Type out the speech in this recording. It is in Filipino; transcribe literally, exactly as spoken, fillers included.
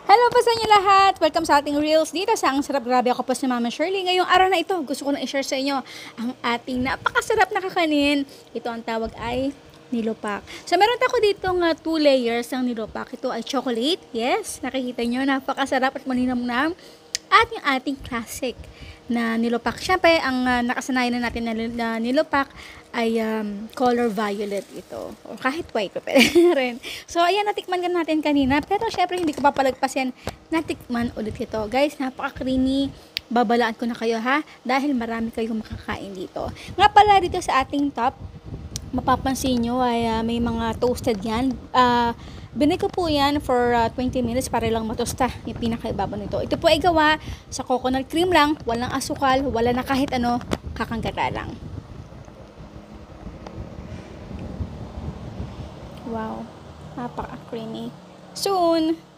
Hello po sa inyo lahat! Welcome sa ating Reels dito sa Ang Sarap Grabe. Ako po si Mama Shirley. Ngayong araw na ito, gusto ko na i-share sa inyo ang ating napakasarap na kakanin. Ito ang tawag ay nilupak. So meron ako dito nga two layers ng nilupak. Ito ay chocolate. Yes, nakikita nyo, napakasarap at maninamnam. At yung ating classic na nilupak. Siyempre, ang uh, nakasanayan na natin na, na nilupak ay um, color violet ito. O kahit white pa pwede rin. So, ayan, natikman ka natin kanina. Pero syempre, hindi ko papalagpasin. Natikman ulit ito. Guys, napaka-creamy. Babalaan ko na kayo ha. Dahil marami kayong makakain dito. Nga pala dito sa ating top, mapapansin nyo ay uh, may mga toasted yan. Uh, Binay ko po yan for uh, twenty minutes para lang matosta yung pinakaibabaw nito. Ito po ay gawa sa coconut cream lang, walang asukal, wala na kahit ano, kakanggata lang. Wow, napaka-creamy. Soon!